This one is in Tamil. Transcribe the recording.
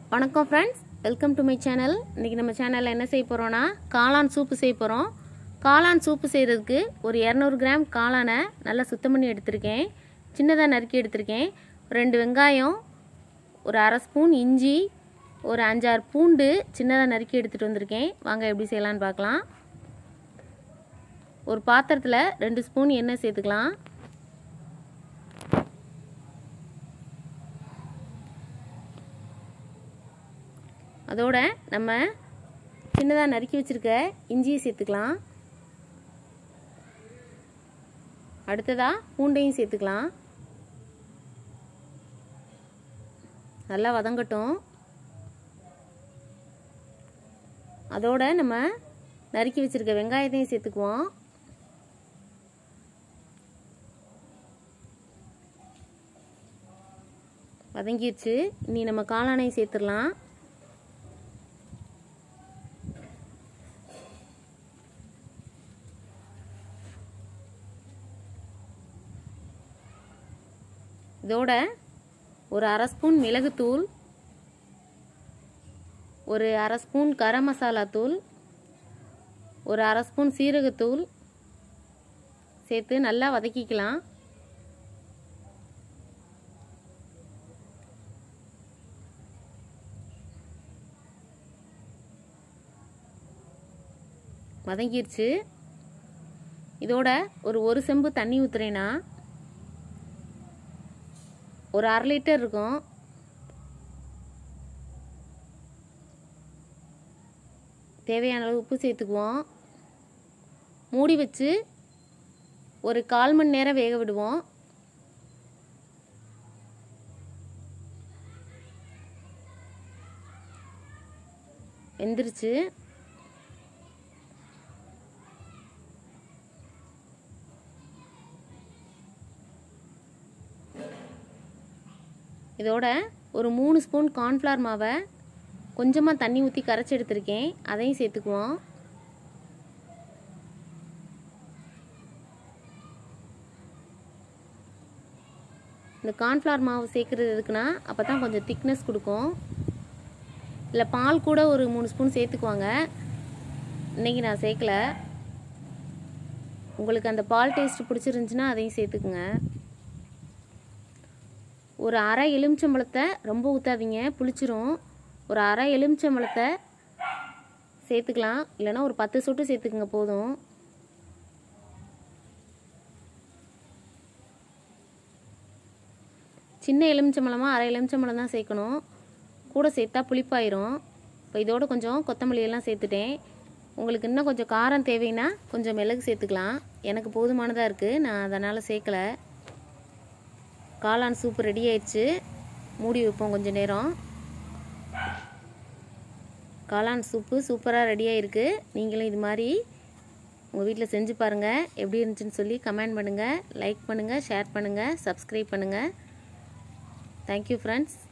வணக்கம் friends, welcome to my channel. இன்றைக்கி நம்ம சேனலில் என்ன செய்ய போகிறோன்னா காளான் சூப்பு செய்ய போகிறோம். காளான் சூப்பு செய்கிறதுக்கு ஒரு 200 கிராம் காளானை நல்லா சுத்தம் பண்ணி எடுத்திருக்கேன். சின்னதாக நறுக்கி எடுத்திருக்கேன். 2 வெங்காயம், ஒரு அரை ஸ்பூன் இஞ்சி, ஒரு 5-6 பூண்டு சின்னதாக நறுக்கி எடுத்துகிட்டு வந்திருக்கேன். வாங்க எப்படி செய்யலான்னு பார்க்கலாம். ஒரு பாத்திரத்தில் 2 ஸ்பூன் எண்ணெய் சேர்த்துக்கலாம். அதோட நம்ம சின்னதாக நறுக்கி வச்சுருக்க இஞ்சியை சேர்த்துக்கலாம். அடுத்ததாக பூண்டையும் சேர்த்துக்கலாம். நல்லா வதங்கட்டும். அதோட நம்ம நறுக்கி வச்சுருக்க வெங்காயத்தையும் சேர்த்துக்குவோம். வதங்கிடுச்சு. இனி நம்ம காளானையும் சேர்த்துடலாம். இதோட ஒரு அரை ஸ்பூன் மிளகுத்தூள், ஒரு அரை ஸ்பூன் கரம் மசாலா தூள், ஒரு அரை ஸ்பூன் சீரகத்தூள் சேர்த்து நல்லா வதக்கிக்கலாம். வதங்கிருச்சு. இதோட ஒரு செம்பு தண்ணி ஊற்றுறேன்னா ஒரு 1/2 லிட்டர் இருக்கும். தேவையான அளவு உப்பு சேர்த்துக்குவோம். மூடி வச்சு ஒரு 1/4 மணி நேரம் வேக விடுவோம். வெந்துருச்சு. இதோட ஒரு 3 ஸ்பூன் கார்ன்ஃப்ளவர் மாவை கொஞ்சமாக தண்ணி ஊற்றி கரைச்சி எடுத்திருக்கேன். அதையும் சேர்த்துக்குவோம். இந்த கார்ன்ஃப்ளவர் மாவு சேர்க்குறது எதுக்குன்னா அப்போ தான் கொஞ்சம் திக்னஸ் கொடுக்கும். இல்லை பால் கூட ஒரு 3 ஸ்பூன் சேர்த்துக்குவாங்க. இன்றைக்கி நான் சேர்க்கலை. உங்களுக்கு அந்த பால் டேஸ்ட் பிடிச்சிருந்துச்சின்னா அதையும் சேர்த்துக்குங்க. ஒரு அரை எலுமிச்சம்பழத்தை ரொம்ப ஊற்றாதீங்க, புளிச்சிரும். ஒரு அரை எலுமிச்சம்பழத்தை சேர்த்துக்கலாம். இல்லைன்னா ஒரு 10 சொட்டு சேர்த்துக்குங்க போதும். சின்ன எலுமிச்சம்பழமாக அரை எலுமிச்சம்பழம் தான் சேர்க்கணும். கூட சேர்த்தா புளிப்பாயிரும். இப்போ இதோட கொஞ்சம் கொத்தமல்லியெல்லாம் சேர்த்துட்டேன். உங்களுக்கு இன்னும் கொஞ்சம் காரம் தேவைன்னா கொஞ்சம் மிளகு சேர்த்துக்கலாம். எனக்கு போதுமானதாக இருக்குது, நான் அதனால் சேர்க்கலை. காளான் சூப்பு ரெடி ஆயிடுச்சு. மூடி வைப்போம் கொஞ்சம் நேரம். காளான் சூப்பு சூப்பராக ரெடியாக இருக்குது. நீங்களும் இது மாதிரி உங்கள் வீட்டில் செஞ்சு பாருங்கள். எப்படி இருந்துச்சுன்னு சொல்லி கமெண்ட் பண்ணுங்கள், லைக் பண்ணுங்கள், ஷேர் பண்ணுங்கள், சப்ஸ்கிரைப் பண்ணுங்கள். Thank you friends.